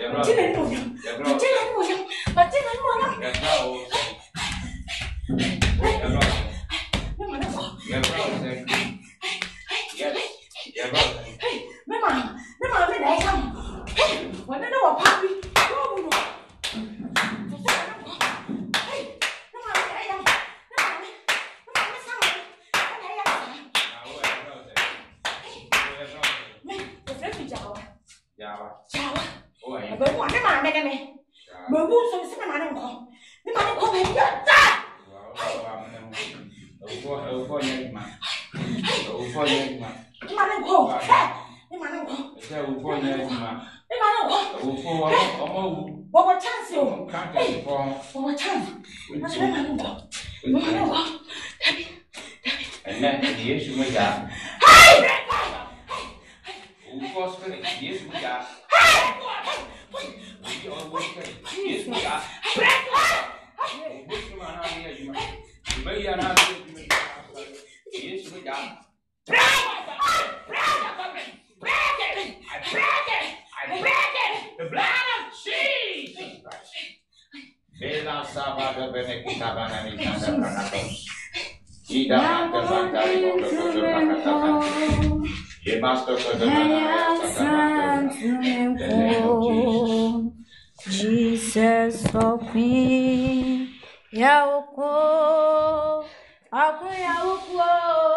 Jesus for me, Yauko, Aku Yauko,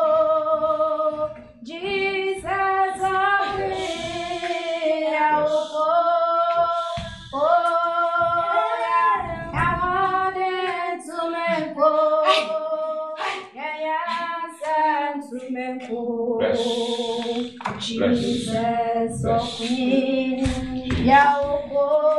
Jesus for me, Yauko, oh, Yawade to me go, Yaya to me go, Jesus for me, Yauko.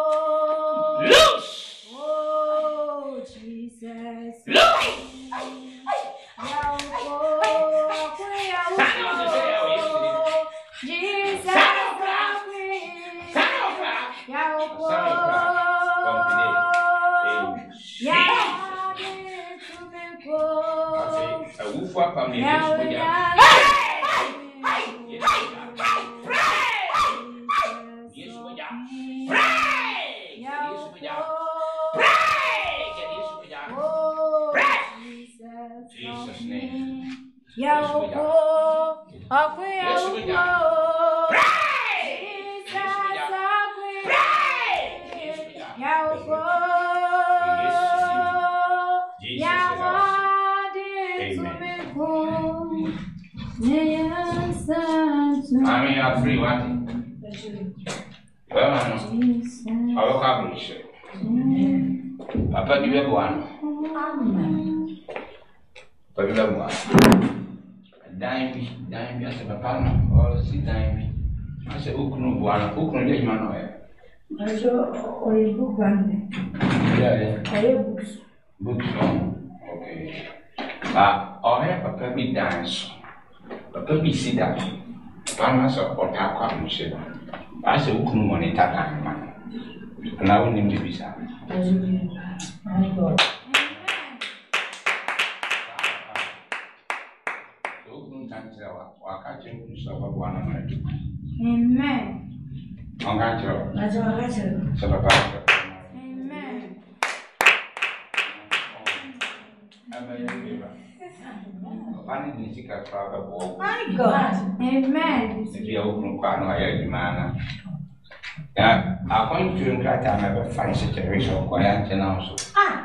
I mean, I'm free, what? Well, I will publish it. Papa, give you one. But you have one. Dime, as a papa, or see dime. I said, Ukunu, Ukunu, let you know. I saw a book one. Yeah, I have books. Books, okay. I have a baby dance. A baby see that. Panas or Taka, I said, Ukunu money, Taka, man. And I will name the visa. My God. Amen. My God. Amen. I'm going to invite another fine situation quiet and also.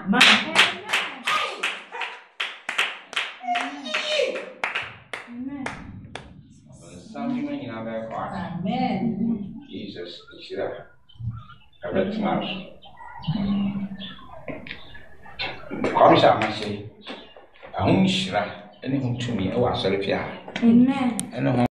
Amen. Jesus, is there. Everything else. Come, I say, I won't share anything to me. Oh, I shall. Amen. And